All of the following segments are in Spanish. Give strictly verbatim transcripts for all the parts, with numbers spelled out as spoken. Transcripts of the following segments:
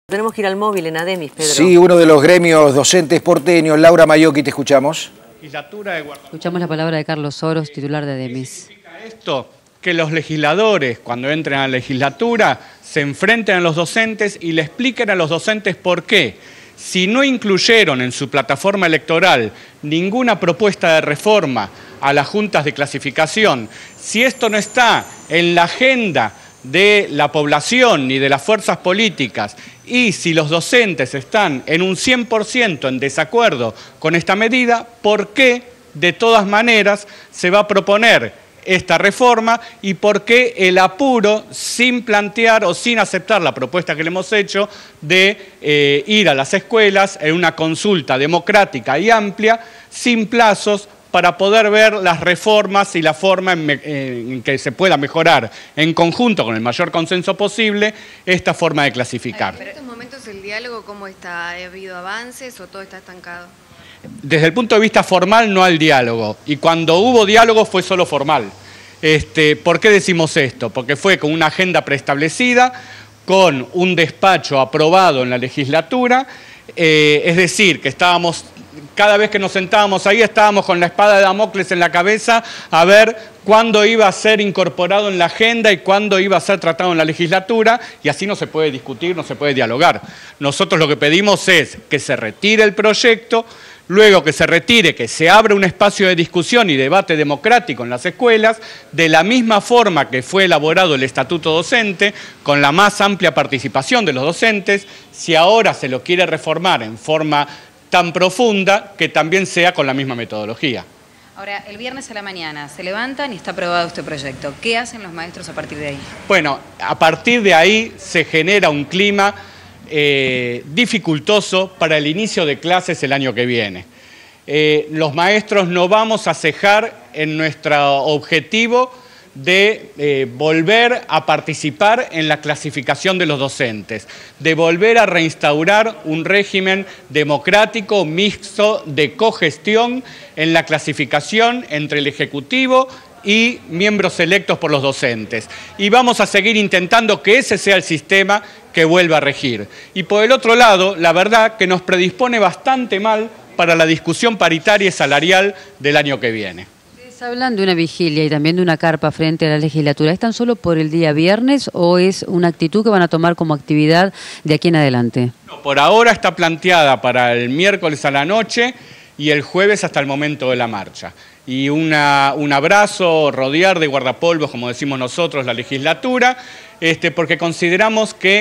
Tenemos que ir al móvil en Ademis, Pedro. Sí, uno de los gremios docentes porteños, Laura Maiocchi, te escuchamos. Escuchamos la palabra de Carlos Soros, titular de Ademis. ¿Qué significa esto? Que los legisladores, cuando entren a la legislatura, se enfrenten a los docentes y le expliquen a los docentes por qué. Si no incluyeron en su plataforma electoral ninguna propuesta de reforma a las juntas de clasificación, si esto no está en la agenda de la población ni de las fuerzas políticas, y si los docentes están en un cien por ciento en desacuerdo con esta medida, ¿por qué de todas maneras se va a proponer esta reforma y por qué el apuro sin plantear o sin aceptar la propuesta que le hemos hecho de eh, ir a las escuelas en una consulta democrática y amplia, sin plazos, para poder ver las reformas y la forma en, en que se pueda mejorar en conjunto con el mayor consenso posible esta forma de clasificar? ¿En estos momentos el diálogo cómo está? ¿Ha habido avances o todo está estancado? Desde el punto de vista formal no hay diálogo, y cuando hubo diálogo fue solo formal. Este, ¿Por qué decimos esto? Porque fue con una agenda preestablecida, con un despacho aprobado en la legislatura, eh, es decir, que estábamos... Cada vez que nos sentábamos ahí estábamos con la espada de Damocles en la cabeza a ver cuándo iba a ser incorporado en la agenda y cuándo iba a ser tratado en la legislatura, y así no se puede discutir, no se puede dialogar. Nosotros lo que pedimos es que se retire el proyecto, luego que se retire, que se abra un espacio de discusión y debate democrático en las escuelas, de la misma forma que fue elaborado el estatuto docente, con la más amplia participación de los docentes. Si ahora se lo quiere reformar en forma tan profunda, que también sea con la misma metodología. Ahora, el viernes a la mañana se levantan y está aprobado este proyecto. ¿Qué hacen los maestros a partir de ahí? Bueno, a partir de ahí se genera un clima eh, dificultoso para el inicio de clases el año que viene. Eh, los maestros no vamos a cejar en nuestro objetivo de eh, volver a participar en la clasificación de los docentes, de volver a reinstaurar un régimen democrático mixto de cogestión en la clasificación entre el Ejecutivo y miembros electos por los docentes. Y vamos a seguir intentando que ese sea el sistema que vuelva a regir. Y por el otro lado, la verdad que nos predispone bastante mal para la discusión paritaria y salarial del año que viene. Hablan de una vigilia y también de una carpa frente a la legislatura. ¿Es tan solo por el día viernes o es una actitud que van a tomar como actividad de aquí en adelante? No, por ahora está planteada para el miércoles a la noche y el jueves hasta el momento de la marcha. Y una, un abrazo, rodear de guardapolvos, como decimos nosotros, la legislatura, este, porque consideramos que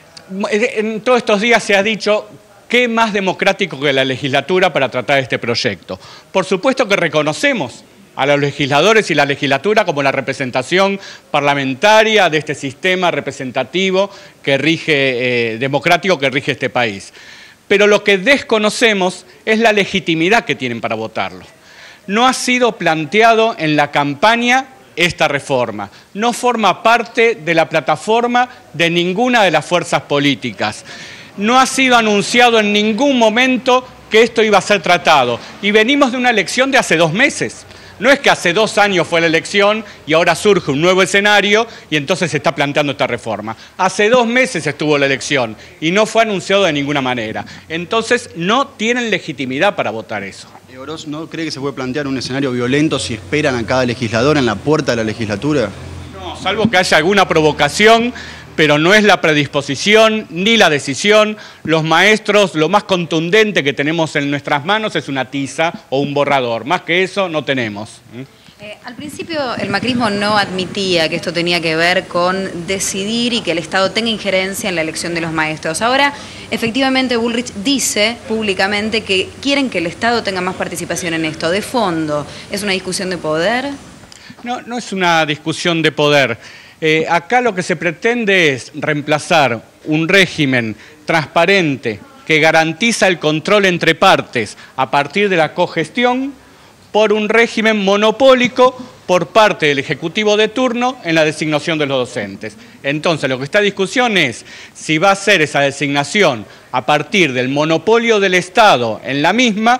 en todos estos días se ha dicho qué más democrático que la legislatura para tratar este proyecto. Por supuesto que reconocemos a los legisladores y la legislatura como la representación parlamentaria de este sistema representativo que rige, eh, democrático que rige este país. Pero lo que desconocemos es la legitimidad que tienen para votarlo. No ha sido planteado en la campaña esta reforma. No forma parte de la plataforma de ninguna de las fuerzas políticas. No ha sido anunciado en ningún momento que esto iba a ser tratado. Y venimos de una elección de hace dos meses. No es que hace dos años fue la elección y ahora surge un nuevo escenario y entonces se está planteando esta reforma. Hace dos meses estuvo la elección y no fue anunciado de ninguna manera. Entonces no tienen legitimidad para votar eso. Oroz, ¿no cree que se puede plantear un escenario violento si esperan a cada legislador en la puerta de la legislatura? No, salvo que haya alguna provocación, pero no es la predisposición ni la decisión. Los maestros, lo más contundente que tenemos en nuestras manos es una tiza o un borrador. Más que eso no tenemos. Eh, al principio el macrismo no admitía que esto tenía que ver con decidir y que el Estado tenga injerencia en la elección de los maestros. Ahora, efectivamente, Bullrich dice públicamente que quieren que el Estado tenga más participación en esto. De fondo, ¿es una discusión de poder? No, no es una discusión de poder. Eh, acá lo que se pretende es reemplazar un régimen transparente que garantiza el control entre partes a partir de la cogestión por un régimen monopólico por parte del Ejecutivo de turno en la designación de los docentes. Entonces, lo que está en discusión es si va a ser esa designación a partir del monopolio del Estado en la misma,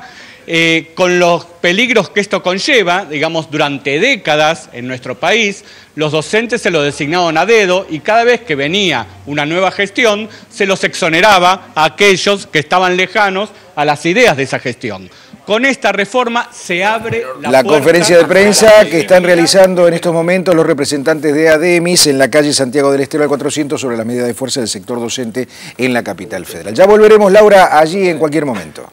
Eh, con los peligros que esto conlleva, digamos, durante décadas en nuestro país, los docentes se los designaban a dedo y cada vez que venía una nueva gestión, se los exoneraba a aquellos que estaban lejanos a las ideas de esa gestión. Con esta reforma se abre la, la conferencia de prensa que están posibilidad... realizando en estos momentos los representantes de ADEMIS en la calle Santiago del Estero al cuatrocientos sobre las medidas de fuerza del sector docente en la capital federal. Ya volveremos, Laura, allí en cualquier momento.